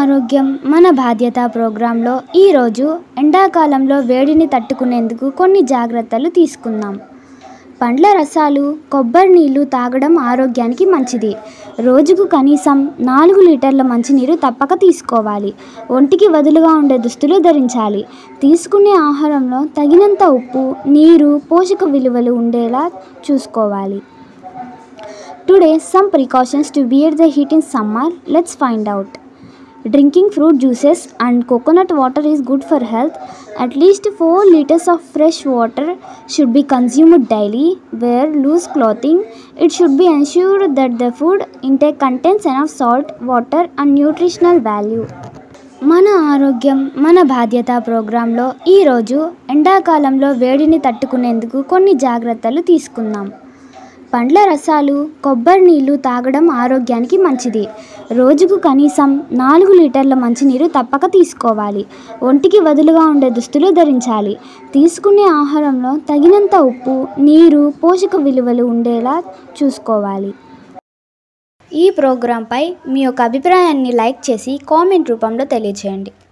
ఆరోగ్యం మన బాధ్యత ప్రోగ్రాంలో ఈరోజు ఎండాకాలంలో వేడిని తట్టుకునేందుకు కొన్ని జాగ్రత్తలు తీసుకుందాం. పండ్ల రసాలు, కొబ్బరి నీళ్లు తాగడం ఆరోగ్యానికి మంచిది. రోజుకు కనీసం 4 లీటర్ల మంచినీరు తప్పక తీసుకోవాలి. ఒంటికి వదులుగా ఉండే దుస్తులు ధరించాలి. తీసుకునే ఆహారంలో తగినంత ఉప్పు, నీరు, పోషక విలువలు ఉండేలా చూసుకోవాలి. Today, some precautions to bear the heat in summer. Let's find out. Drinking fruit juices and coconut water is good for health. At least 4 liters of fresh water should be consumed daily. Wear loose clothing. It should be ensured that the food intake contains enough salt, water and nutritional value. మన ఆరోగ్యం మన బాధ్యత ప్రోగ్రాంలో ఈరోజు ఎండాకాలంలో వేడిని తట్టుకునేందుకు కొన్ని జాగ్రత్తలు తీసుకుందాం. పండ్ల రసాలు, కొబ్బరి నీళ్లు తాగడం ఆరోగ్యానికి మంచిది. రోజుకు కనీసం 4 లీటర్ల మంచినీరు తప్పక తీసుకోవాలి. ఒంటికి వదులుగా ఉండే దుస్తులు ధరించాలి. తీసుకునే ఆహారంలో తగినంత ఉప్పు, నీరు, పోషక విలువలు ఉండేలా చూసుకోవాలి. ఈ ప్రోగ్రాంపై మీ యొక్క అభిప్రాయాన్ని లైక్ చేసి కామెంట్ రూపంలో తెలియజేయండి.